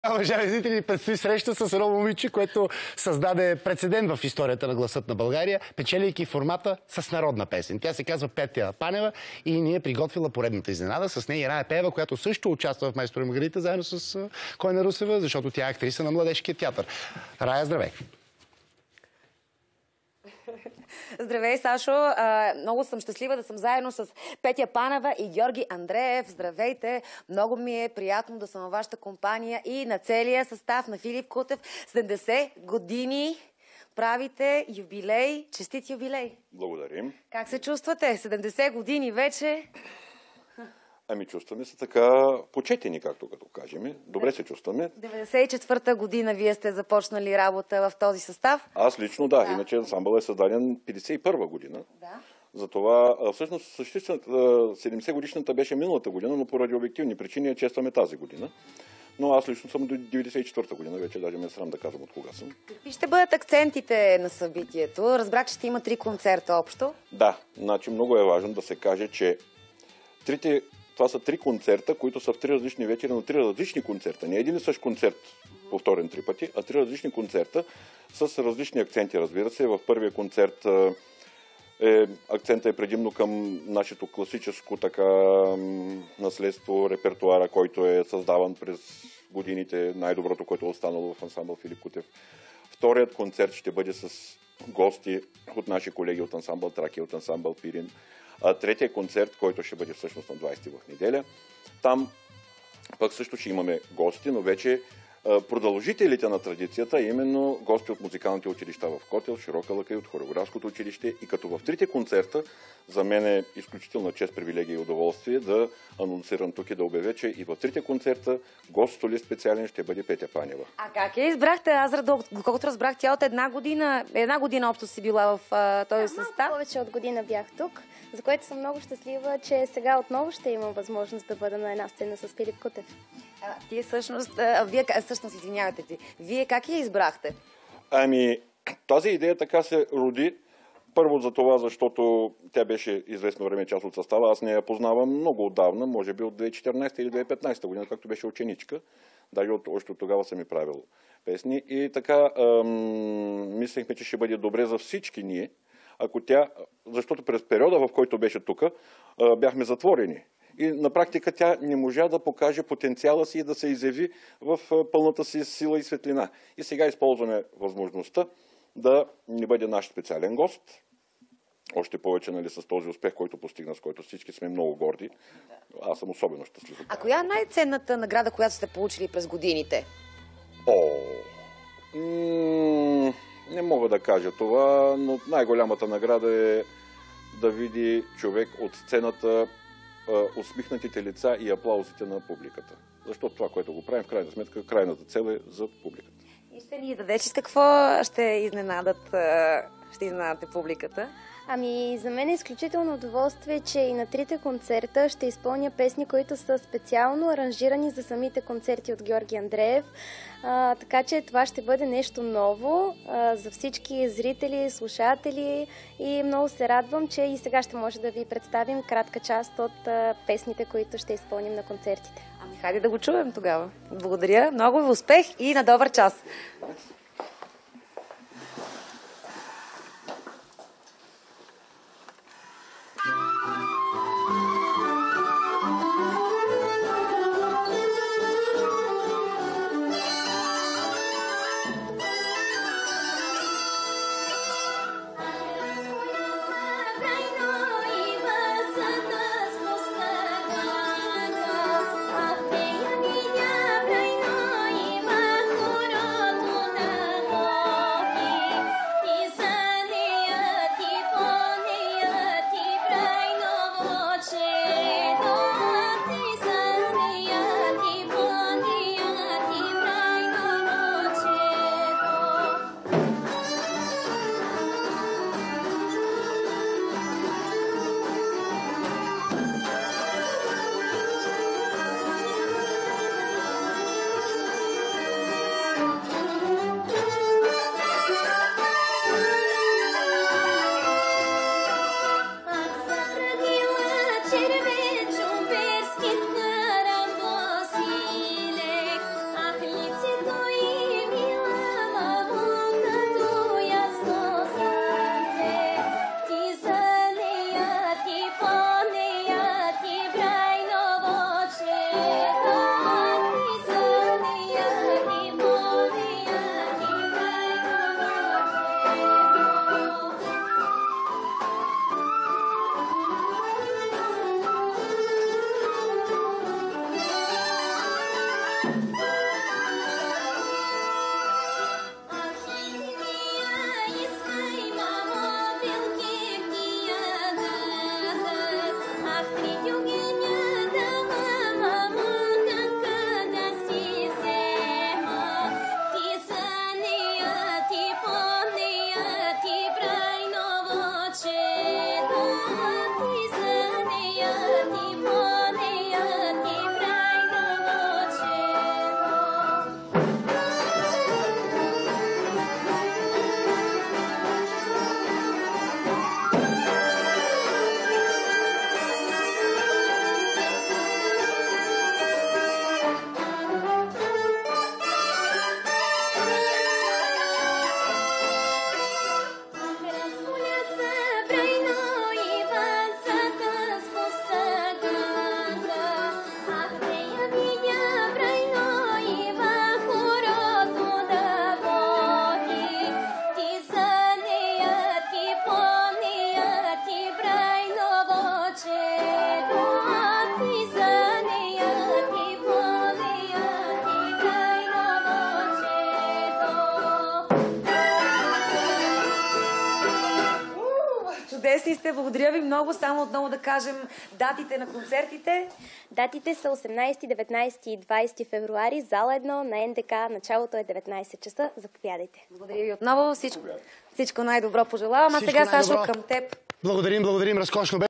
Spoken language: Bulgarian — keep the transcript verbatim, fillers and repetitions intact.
Уважаеми зрители, предстои среща с едно момиче, което създаде прецедент в историята на гласът на България, печелейки формата с народна песен. Тя се казва Петя Панева и ни е приготвила поредната изненада. С нея Рая Пеева, която също участва в Майстор и Маргарита, заедно с Койна Русева, защото тя е актриса на Младежкия театър. Рая, здравей! Здравей, Сашо! А, много съм щастлива да съм заедно с Петя Панева и Георги Андреев. Здравейте! Много ми е приятно да съм във вашата компания и на целия състав на Филип Кутев. седемдесет години правите юбилей. Честит юбилей! Благодарим. Как се чувствате? седемдесет години вече. Ами чувстваме се така почетени, както като кажем. Добре се чувстваме. деветдесет и четвърта година вие сте започнали работа в този състав? Аз лично да, да. Иначе ансамбъл е създаден петдесет и първа година. Да. Затова всъщност седемдесет годишната беше миналата година, но поради обективни причини я честваме тази година. Но аз лично съм до деветдесет и четвърта година, вече даже ме е срам да казвам от кога съм. Какви ще бъдат акцентите на събитието? Разбрах, че ще има три концерта общо. Да, значи много е важно да се каже, че трите Това са три концерта, които са в три различни вечери, но три различни концерта. Не един и същ концерт, повторен три пъти, а три различни концерта с различни акценти, разбира се. В първия концерт е, акцента е предимно към нашето класическо така наследство, репертуара, който е създаван през годините, най-доброто, което е останало в ансамбъл Филип Кутев. Вторият концерт ще бъде с гости от наши колеги от ансамбъл Тракия, от ансамбъл Пирин. А третия концерт, който ще бъде всъщност на двадесети в неделя, там пък също ще имаме гости, но вече продължителите на традицията, именно гости от музикалните училища в Котел, Широка лъка и от хореографското училище. И като в трите концерта, за мен е изключителна чест, привилегия и удоволствие да анонсирам тук и да обявя, че и в трите концерта гост-солист специален ще бъде Петя Панева. А как я избрахте? Аз, доколкото разбрах, тя от една година, една година общо си била в а, този да, състав. Малко повече от година бях тук, за което съм много щастлива, че сега отново ще имам възможност да бъда на една сцена с Филип Кутев. А, ти всъщност, а, вие, всъщност, извинявайте ти, вие как я избрахте? Ами, тази идея така се роди. Първо за това, защото тя беше известно време част от състава. Аз не я познавам много отдавна, може би от две хиляди и четиринадесета или две хиляди и петнадесета година, както беше ученичка. Даже от, още от тогава съм и правил песни. И така, ам, мислехме, че ще бъде добре за всички ние, ако тя, защото през периода, в който беше тук, бяхме затворени. И на практика тя не можа да покаже потенциала си и да се изяви в пълната си сила и светлина. И сега използваме възможността да ни бъде наш специален гост. Още повече, нали, с този успех, който постигна, с който всички сме много горди. Аз съм особено щастлив. А коя е най-ценната награда, която сте получили през годините? О, м- не мога да кажа това, но най-голямата награда е да види човек от сцената усмихнатите лица и аплаузите на публиката. Защото това, което го правим, в крайна сметка, крайната цел е за публиката. И ще ни дадете с какво ще изненадат, ще изненадате публиката? Ами, за мен е изключително удоволствие, че и на трите концерта ще изпълня песни, които са специално аранжирани за самите концерти от Георги Андреев. А, така че това ще бъде нещо ново а, за всички зрители, слушатели и много се радвам, че и сега ще може да ви представим кратка част от а, песните, които ще изпълним на концертите. Ами, хайде да го чуем тогава. Благодаря, много успех и на добър час! Чудесни сте, благодаря ви много. Само отново да кажем датите на концертите. Датите са осемнайсети, деветнайсети и двайсети февруари, зала едно на Ен Де Ка. Началото е деветнайсет часа. Заповядайте. Благодаря ви отново. Всичко, всичко най-добро пожелавам. А Всичко сега, Сашо, най-добро. към теб. Благодарим, благодарим, разкошно бе.